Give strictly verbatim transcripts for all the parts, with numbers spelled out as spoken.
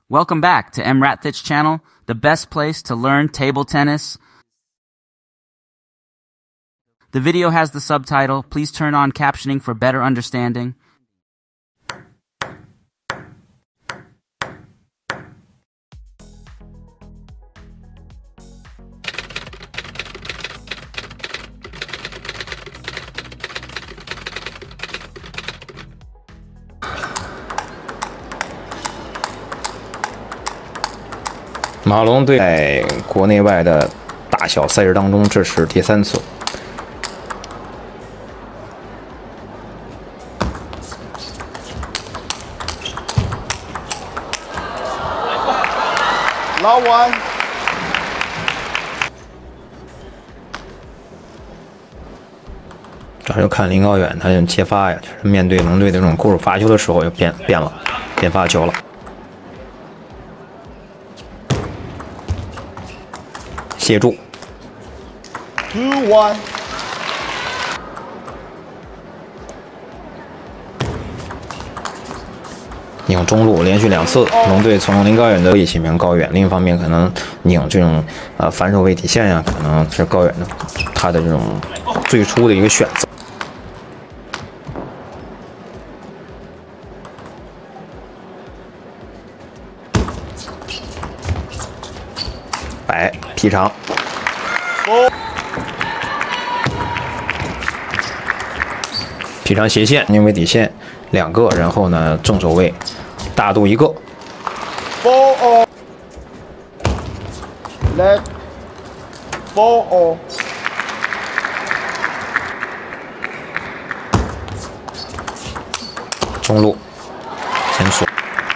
Welcome back to EmRatThich channel, the best place to learn table tennis. The video has the subtitle. Please turn on captioning for better understanding. 马龙队在国内外的大小赛事当中，这是第三次。 老one。 这就看林高远他这接发呀，就是面对龙队的这种勾手发球的时候，又变变了，变发球了。 协助 two one， 拧中路连续两次，龙队从林高远的位起名高远，另一方面可能拧这种呃反手位底线呀，可能是高远的他的这种最初的一个选择。摆劈长。 劈长斜线，因为底线两个，然后呢正手位大度一个。 four all left four all 中路先锁。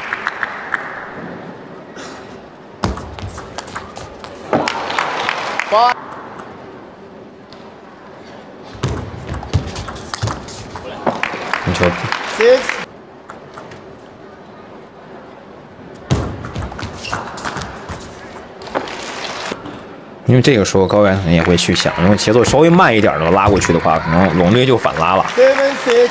five 球 six 因为这个时候高原可能也会去想，如果节奏稍微慢一点的拉过去的话，可能龙队就反拉了。 seven six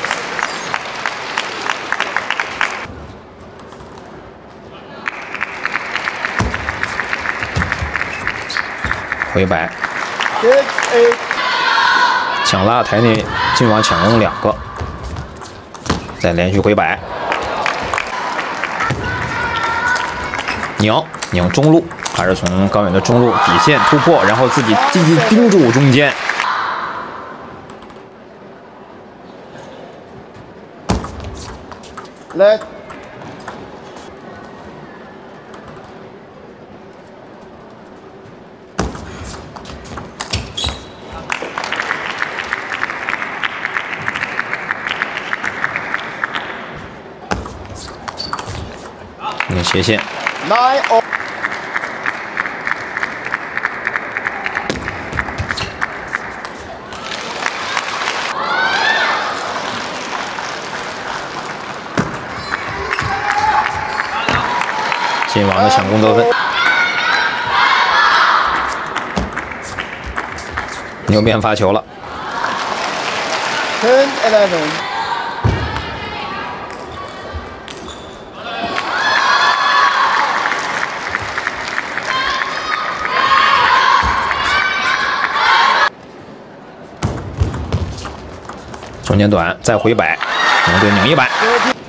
回摆 six eight 抢拉台内进网抢攻两个，再连续回摆，拧拧中路，还是从高远的中路底线突破，然后自己积极盯住中间。 left 拧斜线 nine all 进网的抢攻得分，牛变发球了。 ten eleven 中间短，再回摆，龙队拧一摆。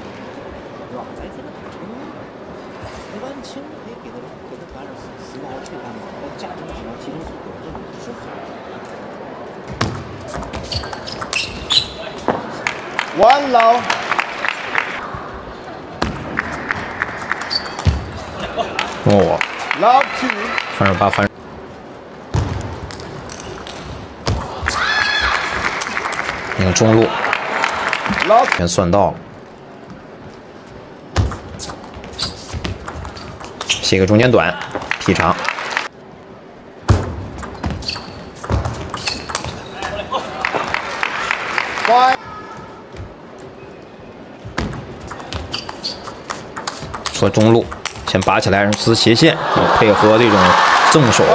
one low 哦， low two 反手八翻，拧中路， low 全算到了。写个中间短，劈长。 five 说中路，先拔起来，然后撕斜线，配合这种正手，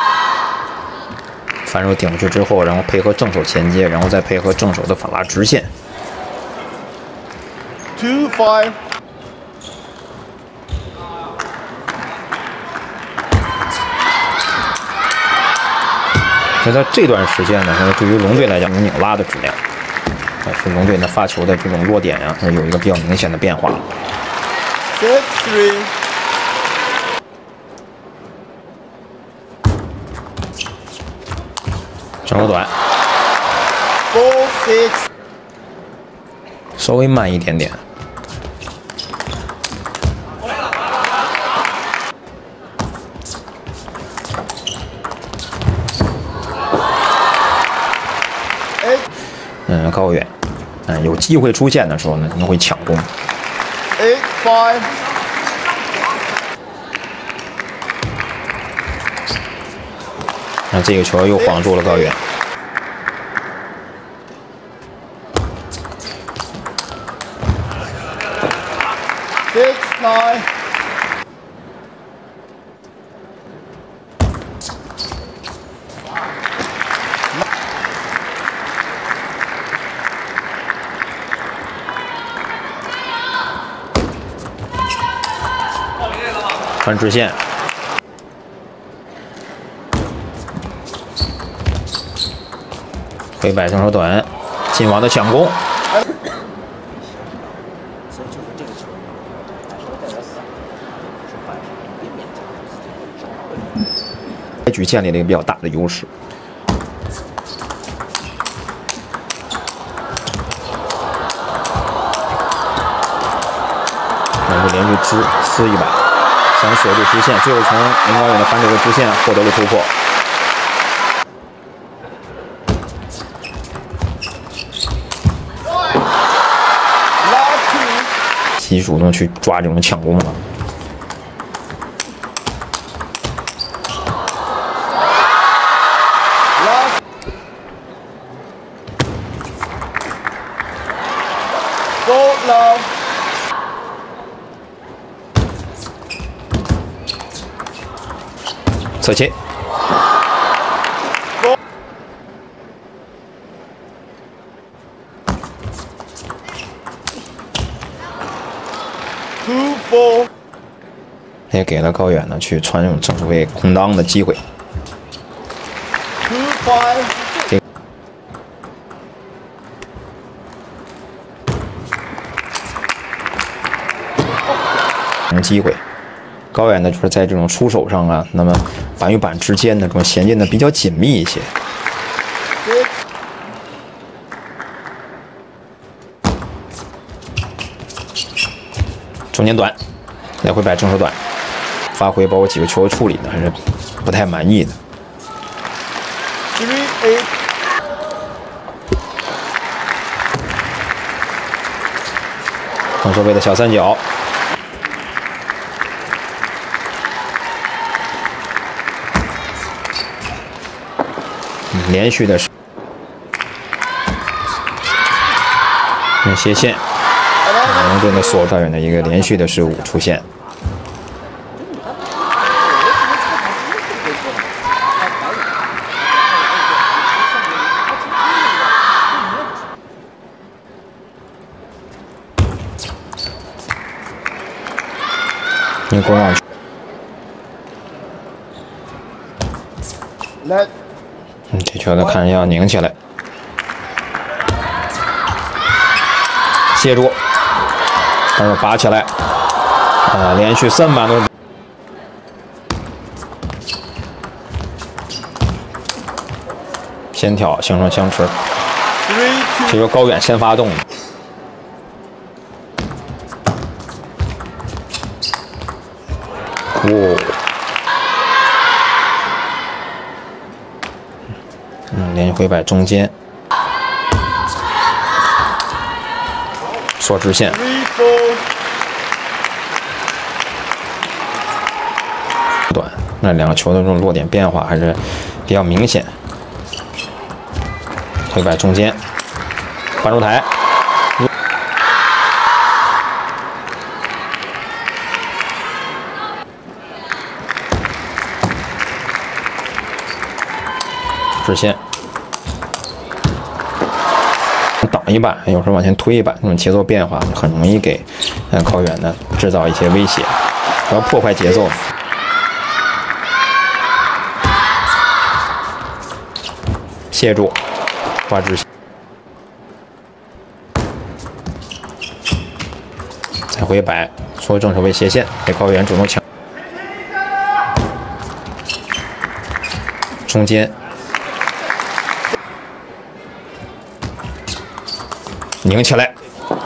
反手顶过去之后，然后配合正手前接，然后再配合正手的反拉直线。 two five 那在这段时间呢，那对于龙队来讲，拧拉的质量，啊，是龙队呢发球的这种落点呀，有一个比较明显的变化。 Six three. 正手短 Four six. 稍微慢一点点。嗯，高远，嗯，有机会出现的时候呢，可能会抢攻。 Eight five. 那这个球又晃住了高远。 Six nine. 穿直线，回摆正手短，进网的抢攻。开局建立了一个比较大的优势。然后连续支撕一把。想锁住直线，最后从林高远的反手的直线获得了突破。积极主动去抓这种抢攻了。侧切，也给了高远呢去传这种正手位空当的机会。这机会。高远呢，就是在这种出手上啊，那么板与板之间的这种衔接呢比较紧密一些。中间短，来回摆正手短，发挥包括几个球的处理呢还是不太满意的。正手位的小三角。连续的是斜线，龙队的所导演的一个连续的失误出现。你攻上去。来。嗯，这球呢，看着要拧起来，接住，但是拔起来，啊，连续三板都先挑形成相持，这由高远先发动的。哦。嗯，连续回摆中间，锁直线，短。那两个球的这种落点变化还是比较明显。回摆中间，反手台，直线。挡一板，有时候往前推一板，这种节奏变化很容易给呃高远呢制造一些威胁，要破坏节奏。 切住，挂直线，再回摆，说正手位斜线，给高远主动抢，中间拧起来，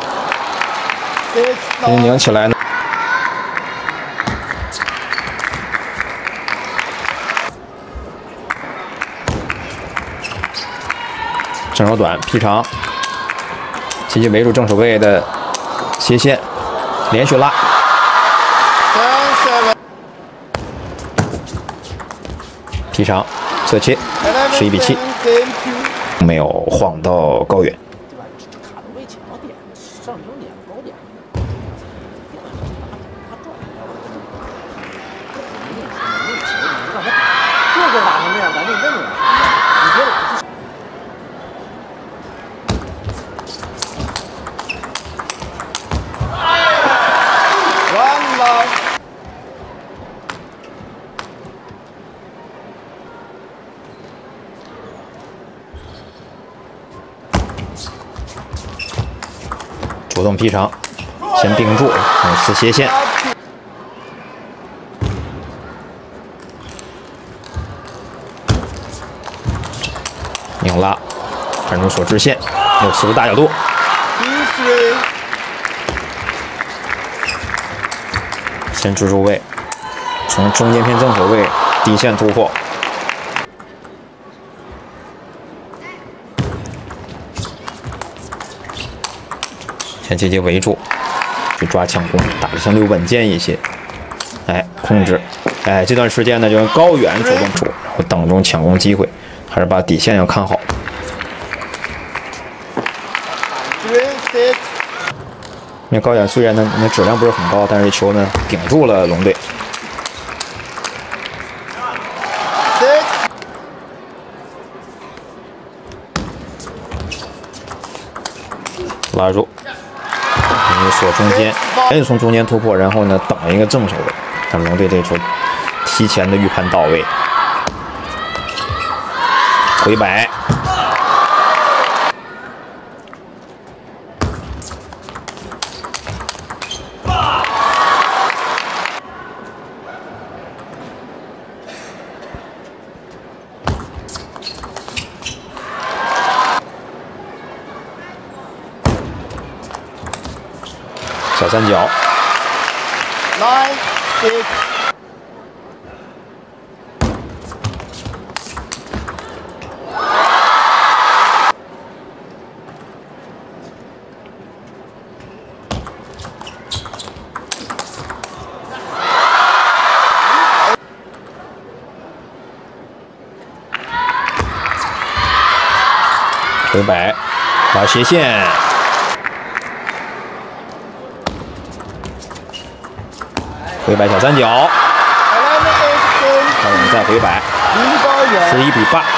这拧起来呢。 正手短劈长，积极围住正手位的斜线，连续拉，劈长侧切，十一比七，没有晃到高远。主动劈长，先并住，然后撕斜线，拧拉，反住锁直线，六四五大角度，先制住位，从中间偏正手位底线突破。 先积极围住，去抓抢攻，打得相对稳健一些。哎，控制，哎，这段时间呢，就让高远主动出，然后等中抢攻机会，还是把底线要看好。因为高远虽然呢，那质量不是很高，但是这球呢顶住了龙队。拉住。 你锁中间，赶紧从中间突破，然后呢等一个正手位，看龙队这球提前的预判到位，回摆，小三角，回摆，打斜线。 回摆小三角，高远再回摆，十一比八。